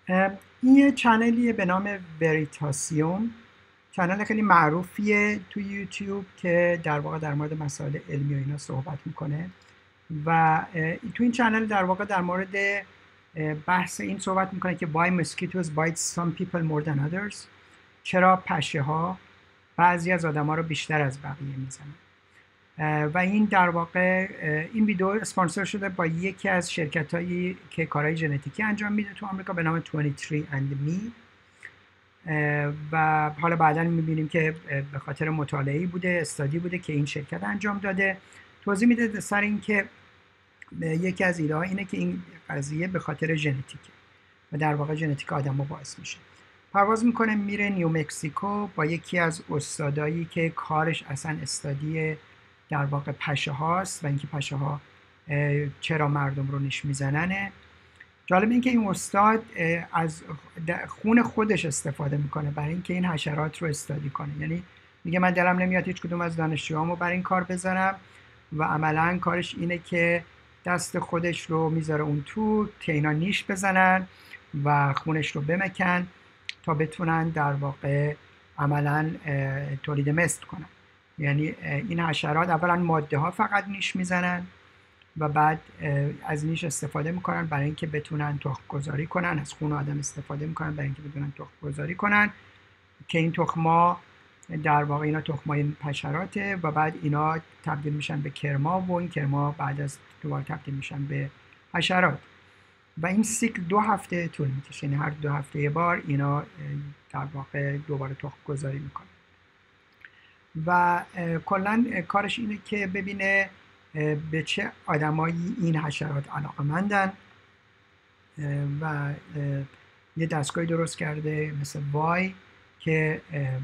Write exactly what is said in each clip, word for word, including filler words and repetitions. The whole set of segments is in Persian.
این یه چنلیه به نام وریتاسیوم. چنل خیلی معروفیه توی یوتیوب که در واقع در مورد مسائل علمی و اینا صحبت میکنه و تو این چنل در واقع در مورد بحث این صحبت میکنه که why mosquitoes bite some people more than others، چرا پشه ها بعضی از آدم ها رو بیشتر از بقیه میزنن. و این در واقع این ویدیو اسپانسر شده با یکی از شرکت هایی که کارهای ژنتیکی انجام میده تو آمریکا به نام بیست و سه اند می، و حالا بعدا میبینیم که به خاطر مطالعه‌ای بوده، استادی بوده که این شرکت انجام داده. توضیح میده سر این که یکی از ایده ها اینه که این قضیه به خاطر ژنتیکه و در واقع ژنتیک آدم‌ها باعث میشه. پرواز میکنه میره نیو مکزیکو با یکی از استادایی که کارش اصلا استادی در واقع پشه هاست و اینکه پشه ها چرا مردم رو نیش میزننه. جالب این که این استاد از خون خودش استفاده میکنه برای اینکه این حشرات رو استادی کنه. یعنی میگه من دلم نمیاد هیچ کدوم از دانشجوهامو برای این کار بذارم و عملا کارش اینه که دست خودش رو میذاره اون تو که اینا نیش بزنن و خونش رو بمکن تا بتونن در واقع عملا تولید مثل کنن. یعنی این حشرات اولا ماده ها فقط نیش میزنن و بعد از نیش استفاده میکنن برای اینکه بتونن تخم گذاری کنن، از خون آدم استفاده میکنن برای اینکه بتونن تخم گذاری کنن که این تخما در واقع اینا تخمای حشراته و بعد اینا تبدیل میشن به کرما و این کرما بعد از دوباره تبدیل میشن به حشرات و این سیکل دو هفته طول میکشه. یعنی هر دو هفته یه بار اینا در واقع دوباره تخم گذاری میکنن و کلا کارش اینه که ببینه به چه آدمایی این حشرات علاقه‌مندن و یه دستگاهی درست کرده مثل وای که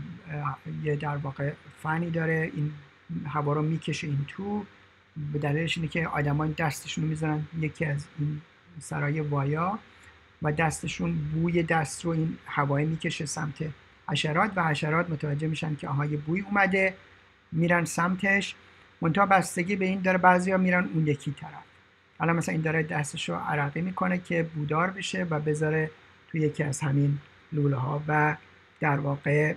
یه در واقع فنی داره این هوا رو میکشه این تو. به دلیلش اینه که آدم‌ها دستشون رو میذارن یکی از این سرای وایا و دستشون بوی دست رو این هوای میکشه سمت حشرات و حشرات متوجه میشن که آها یه بوی اومده، میرن سمتش. منتها بستگی به این داره، بعضیا میرن اون یکی طرف. حالا مثلا این داره دستش رو عرقی میکنه که بودار بشه و بذاره توی یکی از همین لوله ها و در واقع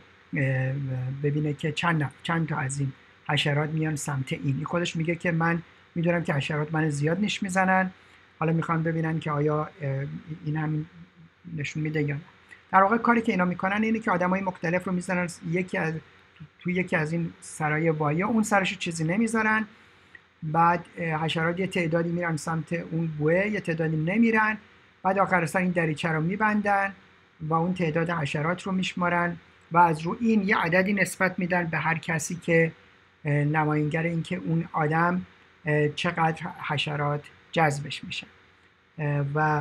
ببینه که چند چند تا از این حشرات میان سمت این. خودش میگه که من میدونم که حشرات من زیاد نیش میزنن، حالا میخوان ببینن که آیا این همین نشون میده یا نه. در واقع کاری که اینا میکنن اینه که آدمای مختلف رو میزنن یکی از توی یکی از این سرای وایا، اون سرش چیزی نمیذارن، بعد حشرات یه تعدادی میرن سمت اون بوه، یه تعدادی نمیرن، بعد آخر سر این دریچه رو میبندن و اون تعداد حشرات رو میشمارن و از رو این یه عددی نسبت میدن به هر کسی که نماینگر این که اون آدم چقدر حشرات جذبش میشن و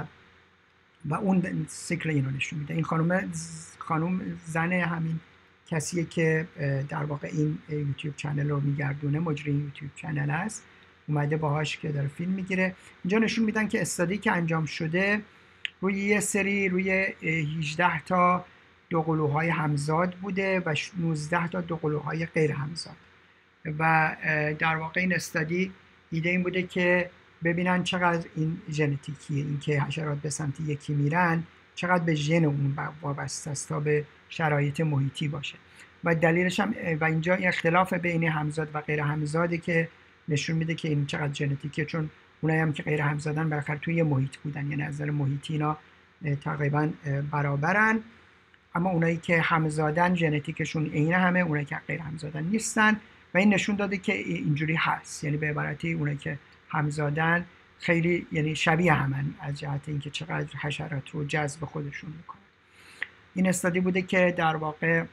و اون سیکل اینو نشون میده. این خانم خانم زن همین کسیه که در واقع این یوتیوب چنل رو میگردونه، مجری یوتیوب چنل است، اومده باهاش که داره فیلم میگیره. اینجا نشون میدن که استادی که انجام شده روی یه سری روی هجده تا دوقلوهای همزاد بوده و نوزده تا دوقلوهای غیر همزاد و در واقع این استادی ایده این بوده که ببینن چقدر این ژنتیکیه، این که حشرات به سمت یکی میرن چقدر به ژن اون وابسته است تا به شرایط محیطی باشه و دلیلش هم و اینجا این اختلاف بین همزاد و غیر همزاده که نشون میده که این چقدر ژنتیکیه، چون اونایی هم که غیر همزادن بالاخره توی محیط بودن، یعنی از نظر محیطی اینا تقریبا برابرن، اما اونایی که همزادن ژنتیکشون عین همه، اونایی که غیر همزادن نیستن و این نشون داده که اینجوری هست. یعنی به عبارتی اونایی که همزادن خیلی یعنی شبیه همن از جهت اینکه چقدر حشرات رو جذب خودشون میکنن. این استادی بوده که در واقع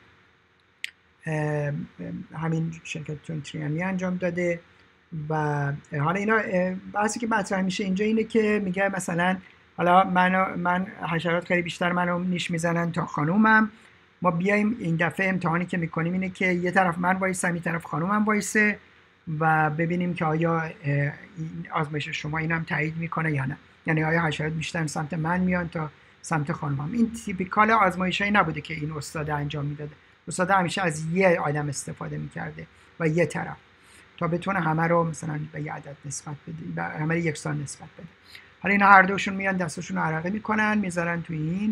همین شرکت تونتریانی انجام داده و حالا اینا بحثی که مطرح میشه اینجا اینه که میگه مثلا حالا من من حشرات خیلی بیشتر منو نیش میزنن تا خانومم، ما بیایم این دفعه امتحانی که میکنیم اینه که یه طرف من وایسم یه طرف خانومم وایسه و ببینیم که آیا این آزمایش شما اینم تایید میکنه یا نه، یعنی آیا حشرات بیشتر سمت من میان تا سمت خانومم. این تیپیکال آزمایشایی نبوده که این استاد انجام میداده. استاد همیشه از یه آدم استفاده میکرده و یه طرف تا بتونه همه رو مثلا به یه عدد نسبت بده، به همه یکسان نسبت بده. حالا اینا هر دوشون میان دستشون رو عرقه میکنن میذارن توی این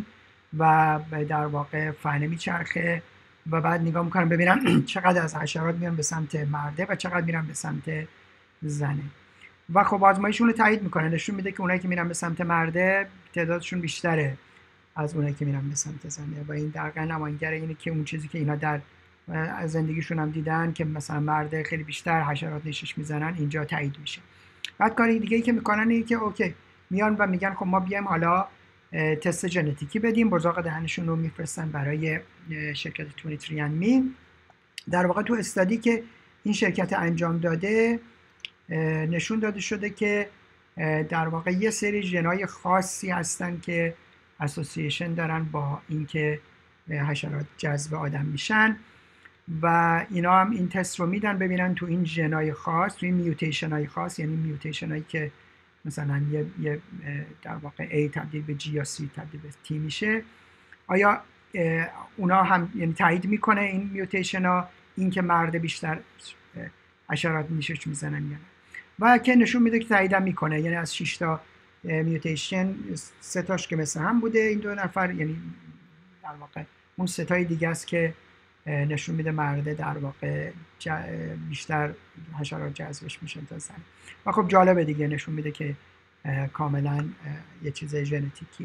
و در واقع فنه میچرخه و بعد نگاه میکنم ببینم چقدر از حشرات میان به سمت مرده و چقدر میرن به سمت زنه و خب آزمایشون رو تایید میکنه، نشون میده که اونایی که میرن به سمت مرده تعدادشون بیشتره از اونایی که میرن به سمت زنه و این در واقع نمایانگر اینه که اون چیزی که اینا در زندگیشون هم دیدن که مثلا مرده خیلی بیشتر حشرات نیشش میزنن اینجا تایید میشه. بعد کاری دیگه ای که میکنن اینه که اوکی میان و میگن خب ما بیایم حالا تست ژنتیکی بدیم، بزاق دهنشون رو میفرستن برای شرکت بیست و سه اند می. در واقع تو استادی که این شرکت انجام داده نشون داده شده که در واقع یه سری ژنای خاصی هستن که اسوسییشن دارن با اینکه حشرات جذب آدم میشن و اینا هم این تست رو میدن ببینن تو این ژنای خاص، تو این میوتیشن های خاص، یعنی میوتیشن هایی که مثلا یه, یه در واقع A تبدیل به G یا C تبدیل به T میشه، آیا اونا هم یعنی تایید میکنه این میوتیشن ها این که مرد بیشتر حشرات نیشش میزنن یا نه، و که نشون میده که تایید هم میکنه، یعنی از شش تا میوتیشن سه تاش که مثل هم بوده این دو نفر، یعنی در واقع اون سه تای دیگه است که نشون میده مرده در واقع بیشتر حشرات جذبش میشن تا زن. و خب جالبه دیگه، نشون میده که کاملا یه چیز ژنتیکیه.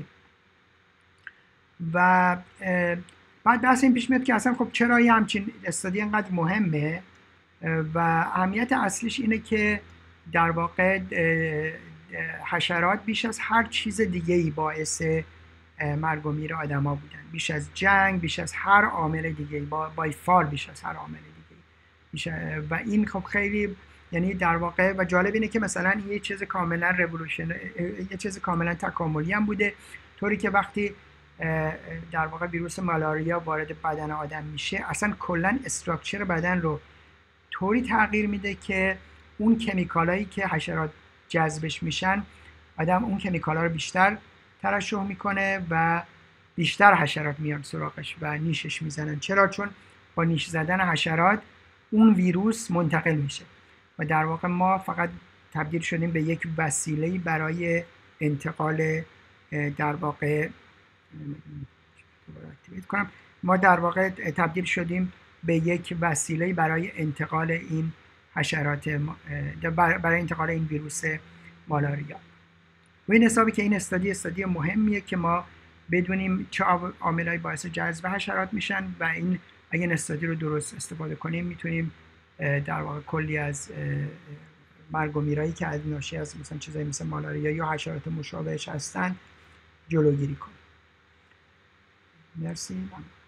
و بعد بحث این پیش میاد که اصلا خب چرا یه همچین استادی اینقدر مهمه و اهمیت اصلیش اینه که در واقع حشرات بیش از هر چیز دیگه ای باعث مرگ و میر آدما بودن، بیش از جنگ، بیش از هر عامل دیگه ای، با بای فار بیش از هر عامل دیگه ای. و این خب خیلی یعنی در واقع و جالب اینه که مثلا یه چیز کاملا رولوشن، یه چیز کاملا تکاملی هم بوده، طوری که وقتی در واقع ویروس مالاریا وارد بدن آدم میشه اصلا کلا استراکچر بدن رو طوری تغییر میده که اون کمیکالایی که حشرات جذبش میشن آدم اون کمیکالا رو بیشتر ترشح میکنه و بیشتر حشرات میان سراغش و نیشش میزنن. چرا؟ چون با نیش زدن حشرات اون ویروس منتقل میشه و در واقع ما فقط تبدیل شدیم به یک وسیله برای انتقال در واقع کنم ما در واقع تبدیل شدیم به یک وسیله برای انتقال این حشرات، برای انتقال این ویروس مالاریا. و این حسابی که این استادی استادی مهمیه که ما بدونیم چه عاملایی باعث جذب حشرات میشن و این اگه این استادی رو درست استفاده کنیم میتونیم در واقع کلی از مرگ و میرایی که از ناشی از مثلا چیزایی مثل مالاریا یا حشرات مشابهش هستن جلوگیری کنیم. مرسی.